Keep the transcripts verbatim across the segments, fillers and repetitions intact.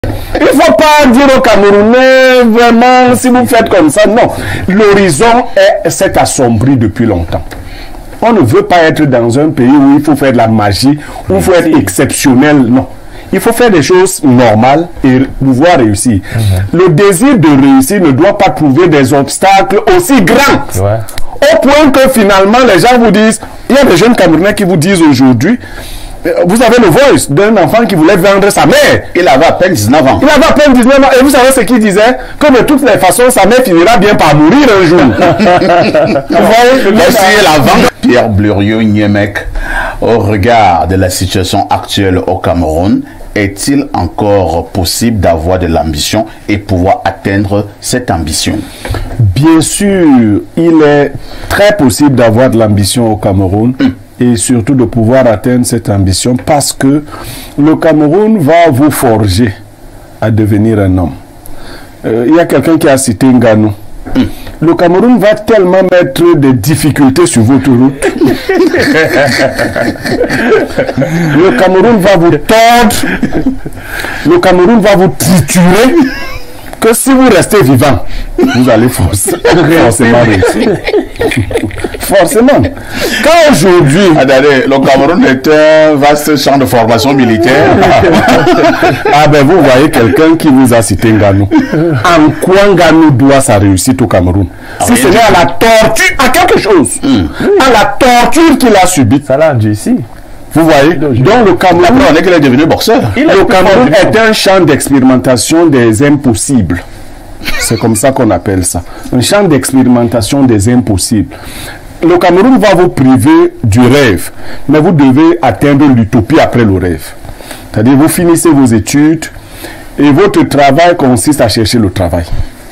Il ne faut pas dire aux Camerounais, vraiment, si vous faites comme ça, non. L'horizon s'est assombri depuis longtemps. On ne veut pas être dans un pays où il faut faire de la magie, où il faut être exceptionnel, non. Il faut faire des choses normales et pouvoir réussir. Mm-hmm. Le désir de réussir ne doit pas trouver des obstacles aussi grands. Ouais. Au point que finalement, les gens vous disent, il y a des jeunes Camerounais qui vous disent aujourd'hui, vous avez le voice d'un enfant qui voulait vendre sa mère. Il avait à peine dix-neuf ans. Il avait à peine dix-neuf ans. Et vous savez ce qu'il disait? Que de toutes les façons, sa mère finira bien par mourir un jour. Vous voyez? Merci la vente. Pierre Bluriot-Niemek, au regard de la situation actuelle au Cameroun, est-il encore possible d'avoir de l'ambition et pouvoir atteindre cette ambition? Bien sûr, il est très possible d'avoir de l'ambition au Cameroun. Mm. Et surtout de pouvoir atteindre cette ambition parce que le Cameroun va vous forger à devenir un homme. Euh, il y a quelqu'un qui a cité Ngannou. Mm. Le Cameroun va tellement mettre des difficultés sur votre route. Le Cameroun va vous tordre. Le Cameroun va vous triturer. Que si vous restez vivant, vous allez forcément réussir. Forcément. Quand aujourd'hui... Attendez, le Cameroun est un vaste champ de formation militaire. Ah ben vous voyez quelqu'un qui vous a cité Ngannou. En quoi Ngannou doit sa réussite au Cameroun? Ah si oui, ce n'est à la torture, à quelque chose. Mm. À la torture qu'il a subie. Ça l'a ici. Vous voyez, donc le Cameroun, on est qu'il est devenu boxeur. Il le Cameroun est un champ d'expérimentation des impossibles. C'est comme ça qu'on appelle ça. Un champ d'expérimentation des impossibles. Le Cameroun va vous priver du rêve, mais vous devez atteindre l'utopie après le rêve. C'est-à-dire, vous finissez vos études et votre travail consiste à chercher le travail.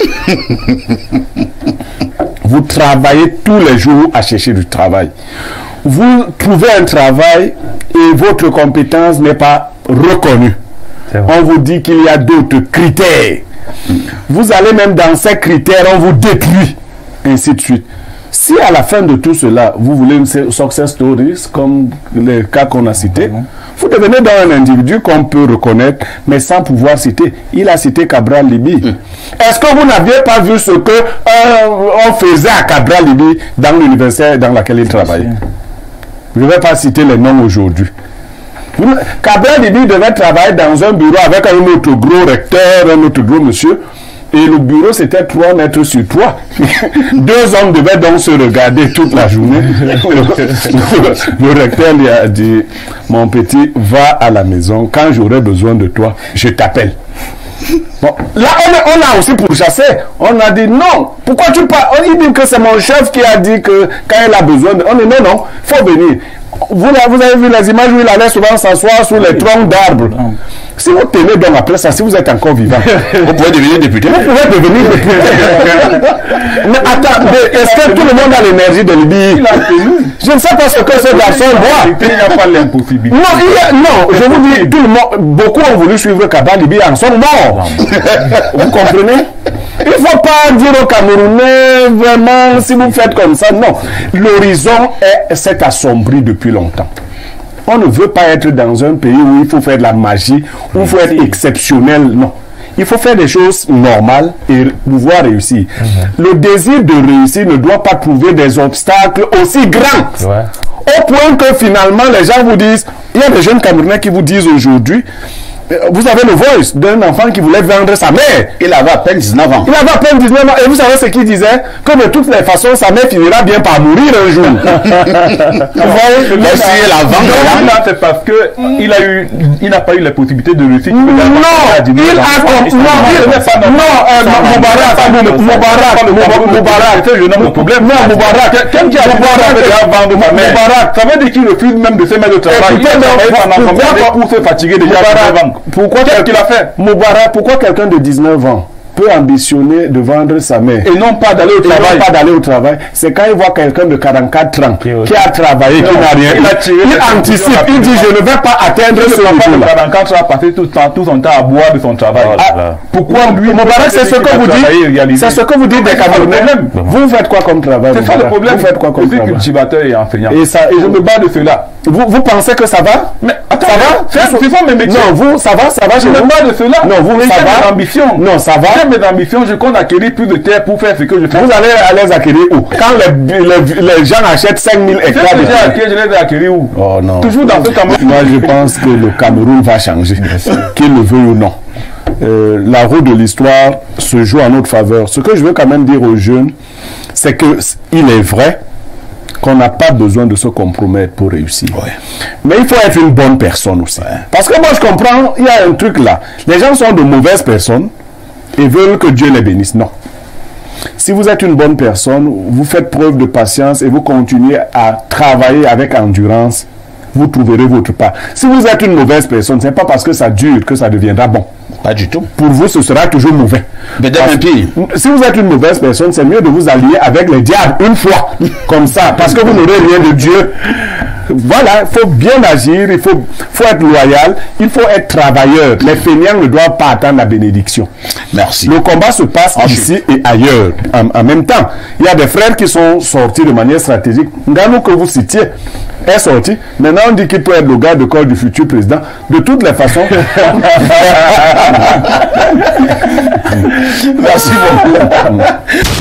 Vous travaillez tous les jours à chercher du travail. Vous trouvez un travail et votre compétence n'est pas reconnue. On vous dit qu'il y a d'autres critères. Vous allez même dans ces critères, on vous détruit, ainsi de suite. Si à la fin de tout cela, vous voulez une success stories, comme les cas qu'on a cités, vous devenez dans un individu qu'on peut reconnaître, mais sans pouvoir citer. Il a cité Cabral Libi. Mm. Est-ce que vous n'aviez pas vu ce que euh, on faisait à Cabral Libi dans l'université dans laquelle il travaillait? Je ne vais pas citer les noms aujourd'hui. Cabral Libi devait travailler dans un bureau avec un autre gros recteur, un autre gros monsieur. Et le bureau, c'était trois mètres sur trois. Deux hommes devaient donc se regarder toute la journée. Le recteur lui a dit, mon petit, va à la maison. Quand j'aurai besoin de toi, je t'appelle. Bon, là, on, on a aussi pourchassé. On a dit non. Pourquoi tu parles? On dit que c'est mon chef qui a dit que quand il a besoin de... On dit non, non, il faut venir. Vous, vous avez vu les images où il allait souvent s'asseoir sous les troncs d'arbres. Si vous tenez donc après ça, si vous êtes encore vivant, vous pouvez devenir député. Vous pouvez devenir député. Mais attends, est-ce que tout le monde a l'énergie de Libye? Je ne sais pas ce que ce garçon voit. Il n'y a pas l'impossibilité. Non, il y a, non, je vous dis, tout le monde, beaucoup ont voulu suivre Cabral Libi, en sont morts. Vous comprenez? Il ne faut pas dire aux Camerounais, vraiment, si vous faites comme ça, non. L'horizon s'est assombri depuis longtemps. On ne veut pas être dans un pays où il faut faire de la magie, où il faut être exceptionnel, non. Il faut faire des choses normales et pouvoir réussir. Mm-hmm. Le désir de réussir ne doit pas trouver des obstacles aussi grands. Ouais. Au point que finalement, les gens vous disent, il y a des jeunes Camerounais qui vous disent aujourd'hui, vous avez le voice d'un enfant qui voulait vendre sa mère. Il avait à peine dix-neuf ans. Il avait à peine dix-neuf ans. Et vous savez ce qu'il disait? Que de toutes les façons, sa mère finira bien par mourir un jour. Vous voyez? Merci, la vente. C'est parce qu'il a eu, il n'a pas eu la possibilité de réussir. Non, il a compris. Non, non, Moubarak, Moubarak, Moubarak, c'est le nom problème. Non, Moubarak, quelqu'un qui a vendre sa mère. Moubarak, ça veut dire qu'il refuse même de se mettre au travail. Il a travaillé pendant pour se fatiguer déjà. Pourquoi qu'est-ce qu'il a fait? Moubarak, pourquoi quelqu'un de dix-neuf ans peut ambitionner de vendre sa mère et non pas d'aller au travail, pas d'aller au travail, c'est quand il voit quelqu'un de quarante-quatre ans qui, qui a travaillé, non, qui n'a rien, il, a tiré, il anticipe, il dit je ne vais pas atteindre ce niveau-là. quarante-quatre ans a passé tout, tout son temps à boire de son travail. Oh, ah, pourquoi lui, Moubarak, c'est ce que vous dites, c'est ce que vous dites des Camerounais. Vous faites quoi comme travail? C'est ça le problème. Vous faites quoi comme travail? Je suis cultivateur et enseignant. Et, ça, et je me bats de cela. Vous, vous pensez que ça va? Mais attends, ça va? Ce sont mes métiers. Non, vous, ça va, ça va. Je me bats de cela. Non, vous, ça va. Mes ambitions. Non, ça va. J'ai mes ambitions, je compte acquérir plus de terre pour faire ce que je fais. Vous allez à les acquérir où? Quand les, les, les gens achètent cinq mille hectares de terre. Je les ai acquérir où? Oh non. Toujours dans ce Cameroun. Moi, je pense que le Cameroun va changer, qu'il le veuille ou non. Euh, la roue de l'histoire se joue en notre faveur. Ce que je veux quand même dire aux jeunes, c'est que il est vrai qu'on n'a pas besoin de se compromettre pour réussir. Ouais. Mais il faut être une bonne personne aussi. Ouais. Parce que moi, je comprends, il y a un truc là. Les gens sont de mauvaises personnes et veulent que Dieu les bénisse. Non. Si vous êtes une bonne personne, vous faites preuve de patience et vous continuez à travailler avec endurance, vous trouverez votre part. Si vous êtes une mauvaise personne, ce n'est pas parce que ça dure que ça deviendra bon. Pas du tout. Pour vous, ce sera toujours mauvais. Mais d'un pire. Si vous êtes une mauvaise personne, c'est mieux de vous allier avec les diables une fois, comme ça, parce que vous n'aurez rien de Dieu. Voilà, il faut bien agir, il faut, faut être loyal, il faut être travailleur. Les fainéants ne doivent pas attendre la bénédiction. Merci. Le combat se passe Ensuite. ici et ailleurs, en, en même temps. Il y a des frères qui sont sortis de manière stratégique. Ngano que vous citiez est sorti. Maintenant, on dit qu'il peut être le gars de corps du futur président. De toutes les façons. Merci beaucoup.